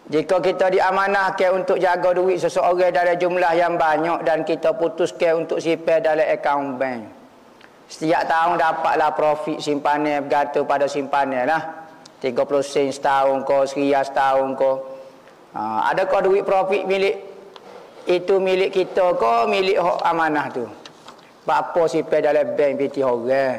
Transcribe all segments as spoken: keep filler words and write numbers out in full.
Jika kita diamanahkan untuk jaga duit seseorang dalam jumlah yang banyak dan kita putuskan untuk simpan dalam akaun bank, setiap tahun dapatlah profit simpanan bergantung pada simpanan lah. tiga puluh sen setahun ke, seria setahun ke. Ha, adakah duit profit milik itu milik kita ke milik hak amanah tu? Apa simpan dalam bank piti orang?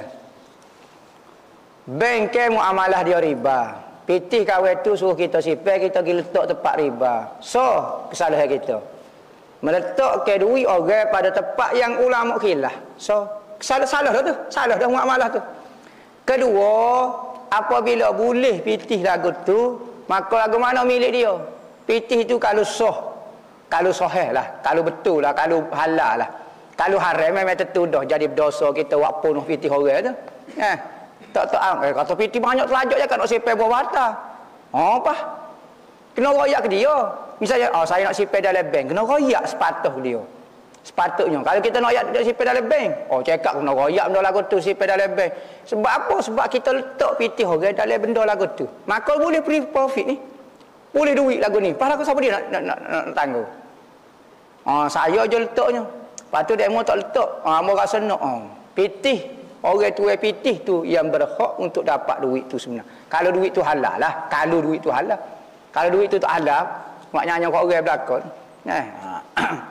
Bank ke muamalah dia riba. Pitih kawan tu suruh kita simpan, kita pergi letak tempat riba. So, kesalahan kita meletakkan duit orang pada tempat yang ulama khilaf. So, salah-salah dah tu. Salah dah muamalah tu. Kedua, apabila boleh pitih lagu tu, maka lagu mana milik dia? Pitih tu kalau sah, kalau sahih lah, kalau betul lah, kalau halal lah. Kalau haram memang tertuduh jadi berdosa kita buat penuh pitih orang tu. Eh, tak tak eh, kata pitih banyak telajak je kan nak simpan buah bata. Oh, apa? Kena royak ke dia. Misalnya, oh saya nak simpan dalam bank, kena royak sepatah dia. Sepatutnya. Kalau kita nak royak simpan dalam bank, oh cakap kena royak benda lagu tu simpan dalam bank. Sebab apa? Sebab kita letak pitih orang dalam benda lagu tu. Maka boleh free profit ni. Boleh duit lagu ni. Pasal aku siapa dia nak, nak, nak, nak, nak tangguh? Oh, saya je letaknya. Lepas tu demo tak letak. Ah, oh, rasa nak. Oh, pitih. Orang tu pitih tu yang berhak untuk dapat duit tu sebenarnya. Kalau duit tu halal lah. Kalau duit tu halal. Kalau duit tu tak halal, maknanya kau orang belakang. Eh.